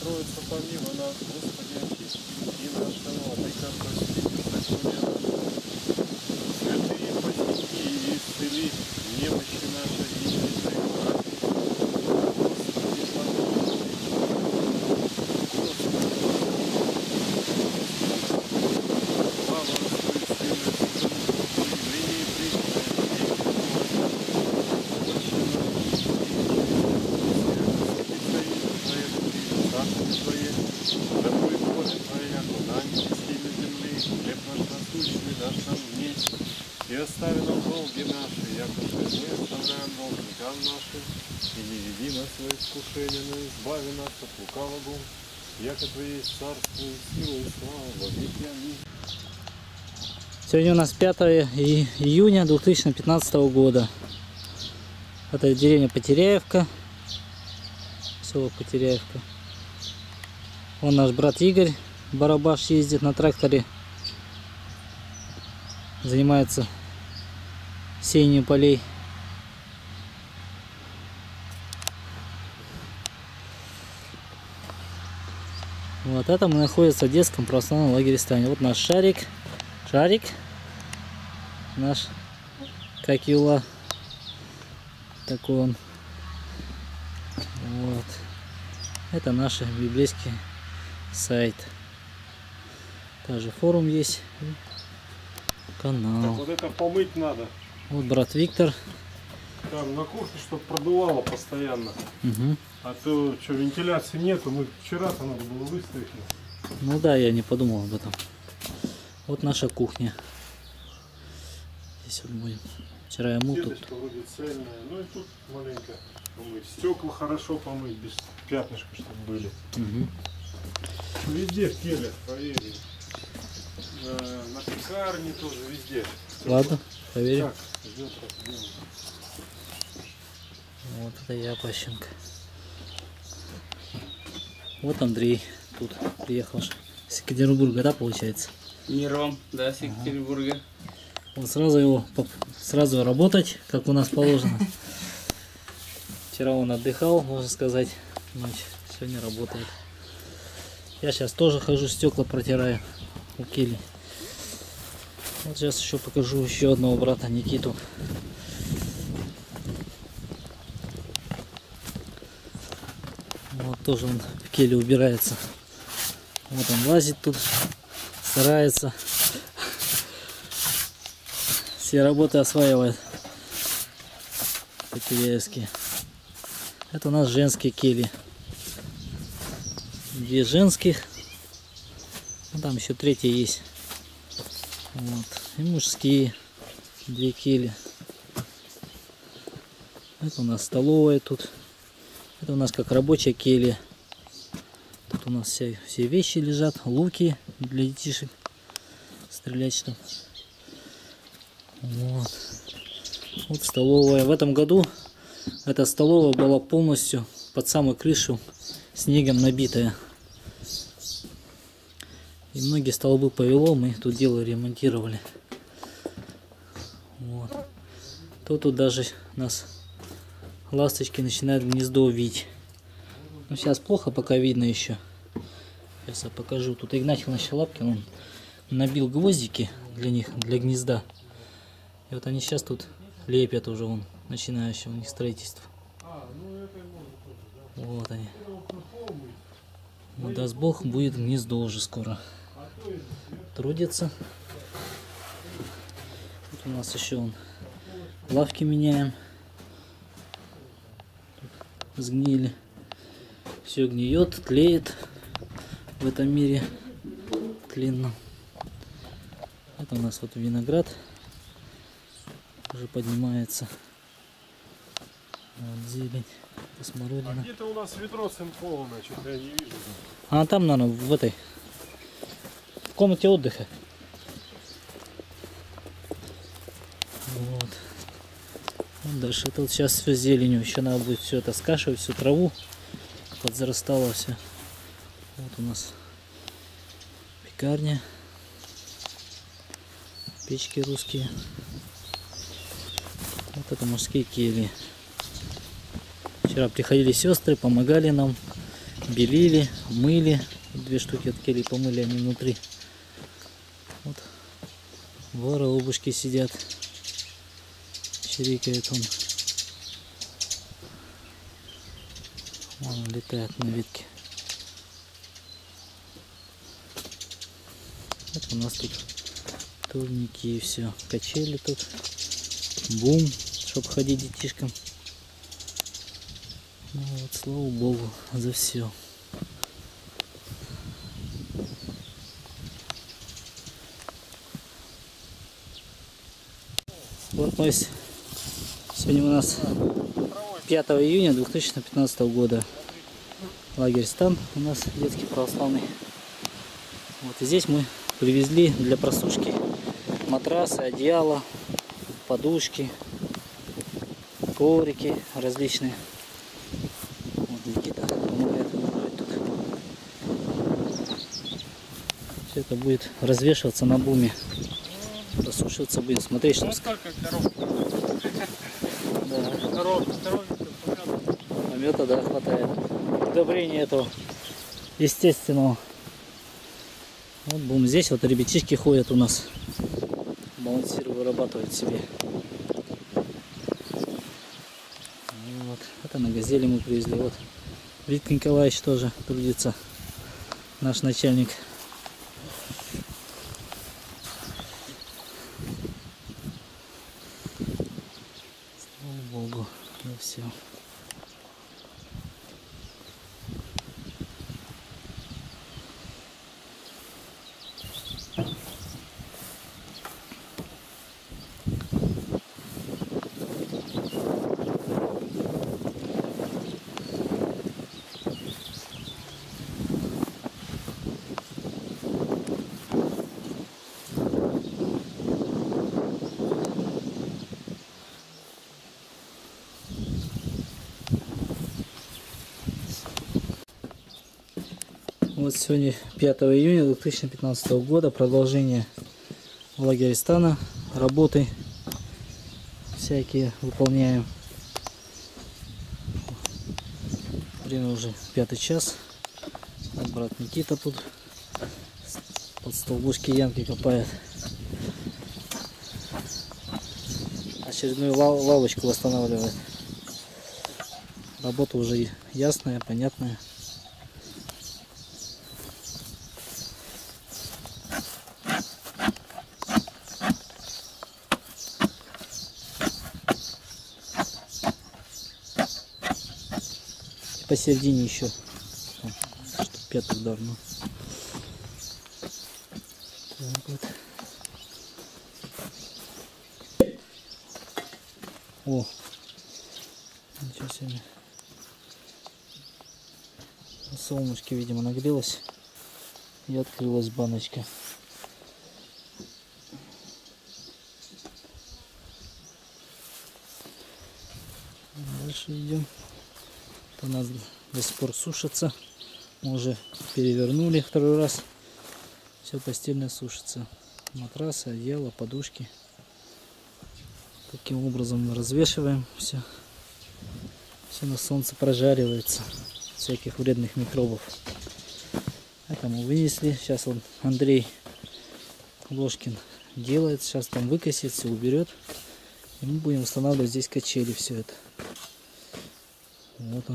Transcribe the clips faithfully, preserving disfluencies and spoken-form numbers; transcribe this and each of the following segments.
Троица, помилуй нас, Господи, очисти грехи наши, Владыка, прости, беззаконие наше. Святые, посети и исцели немощи наши и святые братья. Господи, помилуй. Слава Отцу и Сыну и Святому Духу, и ныне и присно, и во веки Твое, да будет воля Твоя, куда ни стили земли, хлеб наш насущный дашь нам днесь, и остави нам долги наши, якобы мы оставляем должникам нашим, и не веди нас в искушение, но избави нас от лукавого, яко Твое есть царство и сила и слава во веки. Аминь. Сегодня у нас пятое июня две тысячи пятнадцатого года. Это деревня Потеряевка, село Потеряевка. Вон наш брат Игорь, барабаш, ездит на тракторе, занимается сеянием полей. Вот это мы находимся в детском православном лагере Стане. Вот наш Шарик, Шарик, наш Какила, такой он. Вот. Это наш библейский сайт. Также форум есть. Канал. Так, вот это помыть надо. Вот брат Виктор. Там на кухне, чтобы продувало постоянно. Угу. А то что, вентиляции нету. Мы вчера-то надо было выставить. Ну да, я не подумал об этом. Вот наша кухня. Здесь вот будем. Вчера я мыл тут. Сеточка вроде цельная. Ну и тут маленько помыть. Стекла хорошо помыть, без пятнышка, чтобы были. Угу. Везде в келе, проверим. На, на пекарне тоже, везде. Ладно, проверим. Так, ждет, как делаем. Вот это я, Пащенко. Вот Андрей тут приехал с Екатеринбурга, да, получается? Миром, да, с Екатеринбурга. Вот сразу его, сразу работать, как у нас положено. Вчера он отдыхал, можно сказать, ночь. Сегодня работает. Я сейчас тоже хожу, стекла протираю у кели. Вот сейчас еще покажу еще одного брата, Никиту. Вот тоже он в келе убирается. Вот он лазит тут, старается. Все работы осваивает. Потеряевские. Это у нас женские кели. Две женских. Ну, там еще третья есть. Вот. И мужские. Две кели. Это у нас столовая тут. Это у нас как рабочая келья. Тут у нас все, все вещи лежат. Луки для детишек. Стрелять что. Вот. Вот столовая. В этом году эта столовая была полностью под самую крышу снегом набитая. И многие столбы повело, мы тут дело ремонтировали. Вот. То тут даже нас ласточки начинают гнездо вить. Ну, сейчас плохо пока видно еще. Сейчас я покажу. Тут Игнатий Лапкин, он набил гвоздики для них, для гнезда. И вот они сейчас тут лепят уже, он начинающий у них строительство. Вот они. Вот, даст Бог, будет гнездо уже скоро. Трудится. Тут у нас еще он лавки меняем. Тут сгнили. Все гниет, тлеет в этом мире тленно. Это у нас вот виноград уже поднимается. Вот зелень, смородина. А где-то у нас ведро цинкованное, что-то я не вижу. А там, наверное, в этой, в комнате отдыха. Вот. Вот дальше это вот сейчас все зеленью. Еще надо будет все это скашивать, всю траву. Подзарастало все. Вот у нас пекарня. Печки русские. Вот это мужские кельи. Вчера приходили сестры, помогали нам белили, мыли. Две штуки от келей помыли, они внутри. Вот воробушки сидят. Чирикает он. Он летает на ветке. Это у нас тут турники и все. Качели тут. Бум, чтобы ходить детишкам. Ну вот, слава богу, за все. Вот мы сегодня у нас пятого июня две тысячи пятнадцатого года. Лагерь Стан у нас детский православный. Вот и здесь мы привезли для просушки матрасы, одеяла, подушки, коврики различные. Вот Никита помогает убирать тут. Все это будет развешиваться на буме. Просушиваться будем. Смотреть, что... Ну сколько коров? Да. Коров, коров, помета. Помета, да, хватает. Удобрения этого естественного. Вот бум. Здесь вот ребятишки ходят у нас. Балансиры вырабатывают себе. Вот. Это на газели мы привезли. Вот Виктор Николаевич тоже трудится. Наш начальник. Слава богу, за все. Вот сегодня пятого июня две тысячи пятнадцатого года, продолжение в лагере Стана, работы всякие выполняем. Время уже пятый час. Вот брат Никита тут под столбушки ямки копает. Очередную лав лавочку восстанавливает. Работа уже ясная, понятная. Посередине еще пяток давно. Так вот. О, ничего себе. На солнышке, видимо, нагрелась и открылась баночка. Дальше идем. У нас до сих пор сушится. Мы уже перевернули второй раз. Все постельное сушится. Матрасы, одеяло, подушки. Таким образом мы развешиваем все. Все на солнце прожаривается. Всяких вредных микробов. Это мы вынесли. Сейчас он Андрей Ложкин делает. Сейчас там выкосит, все уберет. И мы будем устанавливать здесь качели, все это. Вот он.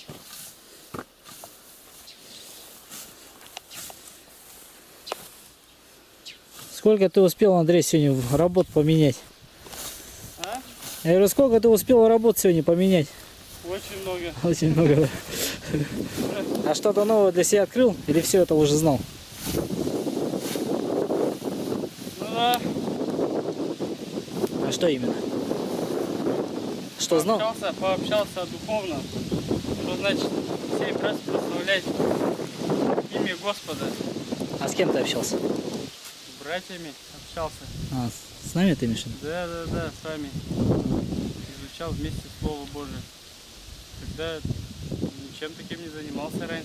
Сколько ты успел, Андрей, сегодня работу поменять? А? Я говорю, сколько ты успел работу сегодня поменять? Очень много. Очень много, да. А что-то новое для себя открыл? Или все это уже знал? Ну да. А что именно? Что знал? Пообщался, пообщался духовно. Что значит всей пресс прославлять имя Господа. А с кем ты общался? С братьями общался. А, с нами ты имеешь в виду? Да, да, да, с вами. Изучал вместе Слово Божие. Когда ничем таким не занимался раньше.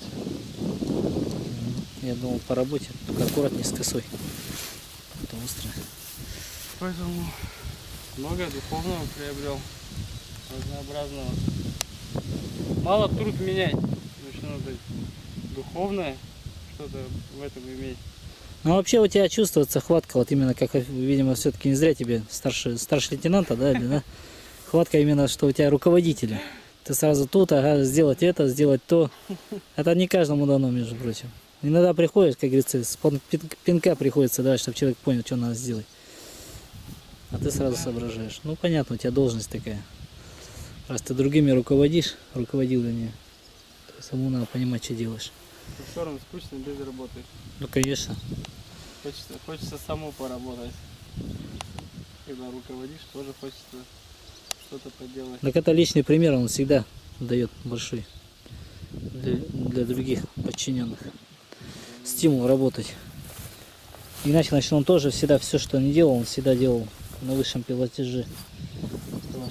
Я думал по работе, только аккуратнее с косой. Это острое. Поэтому много духовного приобрел. Разнообразного. Мало труд менять. Нужно надо духовное что-то в этом иметь. Ну вообще у тебя чувствуется хватка, вот именно как, видимо, все-таки не зря тебе старший, старший лейтенанта, да, или, да? Хватка именно, что у тебя руководителя. Ты сразу тут, ага, сделать это, сделать то. Это не каждому дано, между прочим. Иногда приходишь, как говорится, с пинка приходится давать, чтобы человек понял, что надо сделать. А ты сразу соображаешь. Ну понятно, у тебя должность такая. Раз ты другими руководишь, руководил вернее, то самому надо понимать, что делаешь. Все равно скучно без работы. Ну конечно. Хочется, хочется самому поработать. Когда руководишь, тоже хочется что-то поделать. Так это личный пример, он всегда дает большой для, для других подчиненных стимул работать. Иначе, значит, он тоже всегда все, что не делал, он всегда делал на высшем пилотаже. Слава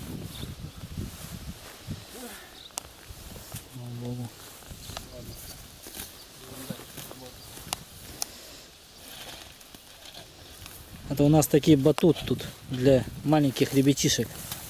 Богу. Это у нас такие батут тут для маленьких ребятишек.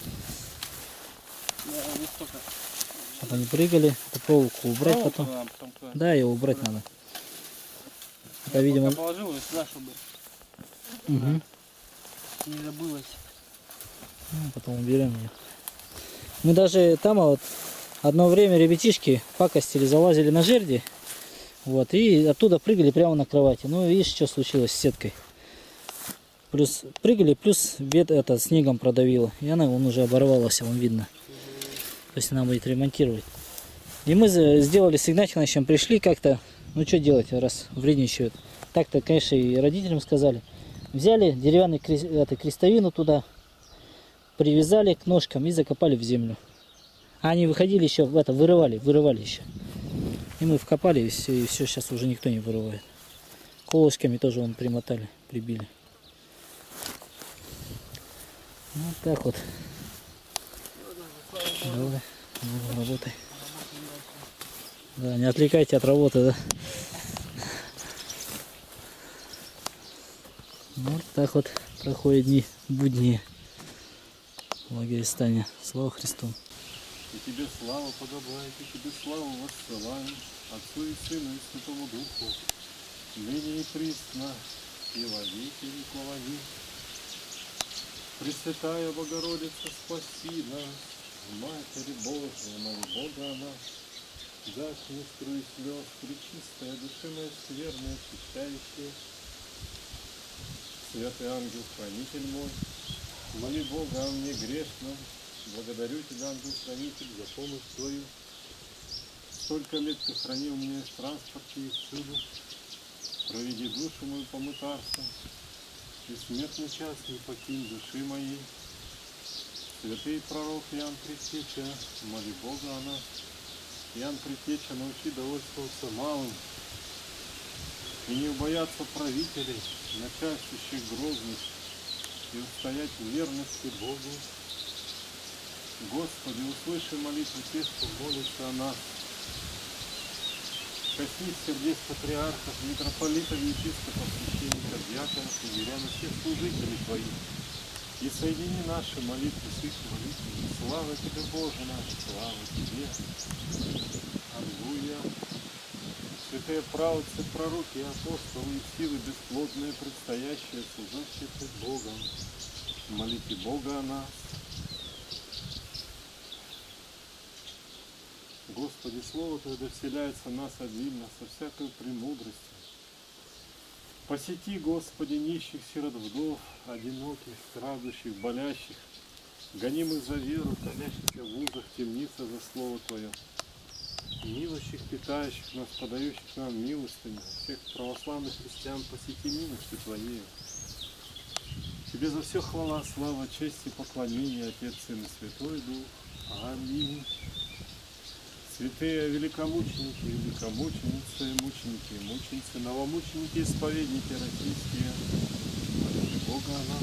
Да, не столько. Вот они прыгали, эту проволоку убрать Проволоку, потом. да, потом туда. Да, ее убрать надо. Это, видимо... Пока положил ее сюда, чтобы Угу. не забылось. Ну, потом уберем ее. Мы даже там а вот одно время ребятишки пакостили, залазили на жерди. Вот, и оттуда прыгали прямо на кровати. Ну, видишь, что случилось с сеткой. Плюс прыгали, плюс вет это снегом продавило. И она вон уже оборвалась, вон видно. То есть она будет ремонтировать. И мы сделали с Игнатьевичем, пришли как-то, ну что делать, раз вредничают. Так-то, конечно, и родителям сказали. Взяли деревянную крест, это, крестовину туда, привязали к ножкам и закопали в землю. А они выходили еще, в это, вырывали, вырывали еще. И мы вкопали, и все, и все, сейчас уже никто не вырывает. Колышками тоже вон примотали, прибили. Вот так вот. Давай, давай, работай. Да, не отвлекайте от работы, да. Вот так вот проходят дни будни в лагере. Слава Христу. И тебе слава подобает, и тебе славу воссылаем, Отцу и Сыну и Святому Духу, ныне и присно, и во веки веков. Аминь. Пресвятая Богородица, спаси нас, Матерь Божия, Матерь Бога она, дашь мне струи слез, пречистая, душевная, скверная, очищающая. Святый ангел, хранитель мой, моли Бога о мне грешном, благодарю тебя, ангел-хранитель, за помощь твою. Столько лет ты хранил меня в транспорте и всюду, проведи душу мою по мытарству, и смертный час не покинь души моей. Святый пророк Иоанн Предтеча, моли Бога о нас. Иоанн Предтеча, научи довольствоваться малым и не убояться правителей, начальствующих грозность, и устоять в верности Богу. Господи, услыши молитву тех, кто молится о нас. Коснись сердец патриархов, митрополитов, епископов, священников, диаконов и мирян, и всех служителей Твоих. И соедини наши молитвы с их молитвами. Слава Тебе, Боже наш, слава Тебе. Аллилуйя. Святые праведцы, пророки и апостолы, и силы бесплодные, предстоящие, служащие пред Богом. Молите Бога о нас. Господи, Слово Твое да вселяется в нас обильно, со всякой премудростью. Посети, Господи, нищих, сирот, вдов, одиноких, страждущих, болящих, гонимых за веру, томящихся в узах, темница за Слово Твое, милующих, питающих нас, подающих нам милостыню, всех православных христиан посети милостью Твоею. Тебе за все хвала, слава, честь и поклонение, Отец, Сын и Святой Дух. Аминь. Святые великомученики, великомученицы, мученики, мученицы, новомученики, исповедники российские, молите Бога о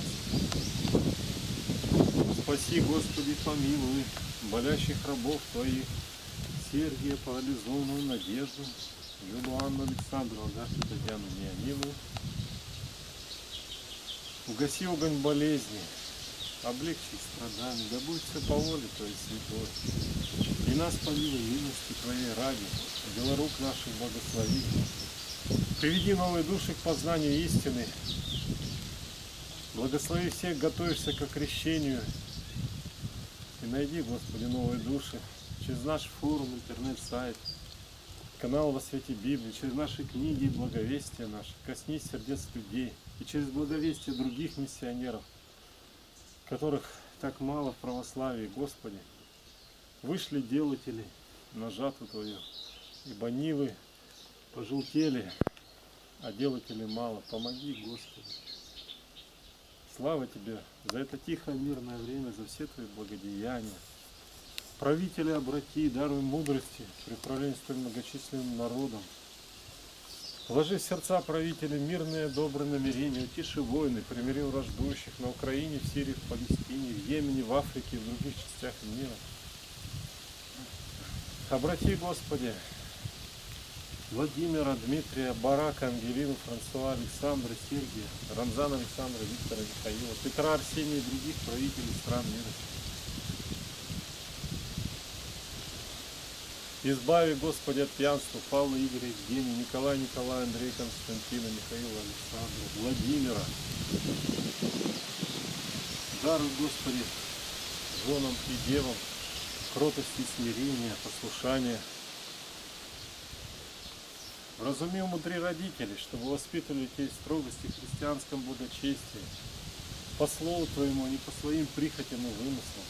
нас. Спаси, Господи, помилуй болящих рабов Твоих, Сергия, Парализону, Надежду, Юлу, Анну, Александру, Агашу, Татьяну, Неонину. Угаси огонь болезни, облегчи страдания, да будет все по воле Твоей святой. И нас помилуй милости Твоей ради, дела рук наших благослови. Приведи новые души к познанию истины. Благослови всех, готовишься к крещению. И найди, Господи, новые души через наш форум, интернет-сайт, канал «Во свете Библии», через наши книги и благовестия наши. Коснись сердец людей. И через благовестие других миссионеров, которых так мало в православии, Господи, вышли делатели на жатву Твою, ибо нивы пожелтели, а делателей мало. Помоги, Господи. Слава Тебе за это тихое мирное время, за все Твои благодеяния. Правителя обрати, даруй мудрости при правлении столь многочисленным народом. Вложи в сердца правителей мирные добрые намерения, утиши войны, примири враждующих на Украине, в Сирии, в Палестине, в Йемене, в Африке и в других частях мира. Обрати, Господи, Владимира, Дмитрия, Барака, Ангелину, Франсуа, Александра, Сергия, Рамзана, Александра, Виктора, Михаила, Петра, Арсения и других правителей стран мира. Избави, Господи, от пьянства Павла, Игоря, Евгения, Николая, Николая, Андрея, Константина, Михаила, Александра, Владимира. Даруй, Господи, женам и девам кротости, смирения, послушания. Вразуми, умудри родителей, чтобы воспитывали детей в строгости, христианском благочестии, по слову Твоему, а не по своим прихотям и вымыслам.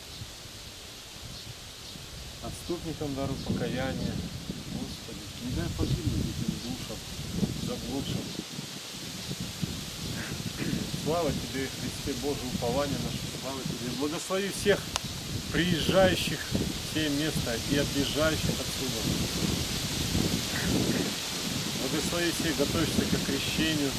Отступникам даруй покаяние, Господи, не дай погибнуть этим душам, заблудшим. Слава Тебе, Христе Божие, упование наше, слава Тебе. Благослови всех приезжающих в сие место и отъезжающих отсюда. Благослови всех, готовящихся к крещению.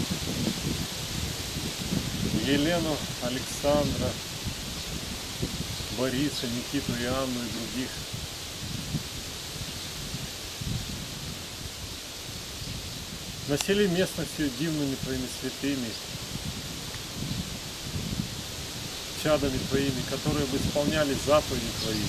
Елену, Александра, Бориса, Никиту и Анну и других. Насели местность ее дивными Твоими святыми, чадами Твоими, которые бы исполняли заповеди Твои.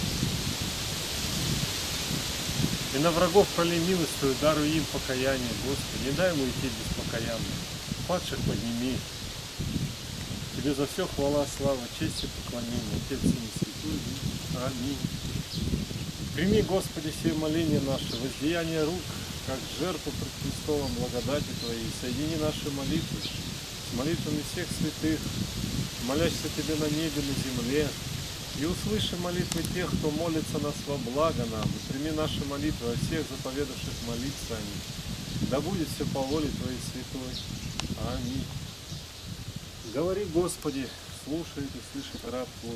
И на врагов пролей милость Твою, даруй им покаяние, Господи, не дай ему идти без покаяния. Падших подними. Тебе за все хвала, слава, честь и поклонение, Отец и Святой. Аминь. Прими, Господи, все моления наши, возлияние рук, как жертву пред Христовом благодати Твоей. Соедини наши молитвы с молитвами всех святых, молящихся Тебе на небе, на земле. И услыши молитвы тех, кто молится нас во благо нам. И прими наши молитвы о всех заповедавших молиться о них. Да будет все по воле Твоей святой. Аминь. Говори, Господи, слушает и слышит раб Твой.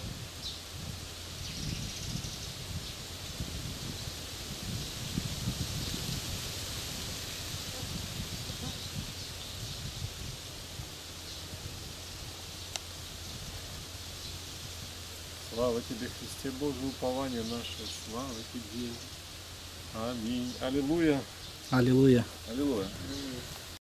Слава Тебе, Христе Божие, упование наше, слава Тебе. Аминь. Аллилуйя. Аллилуйя. Аллилуйя.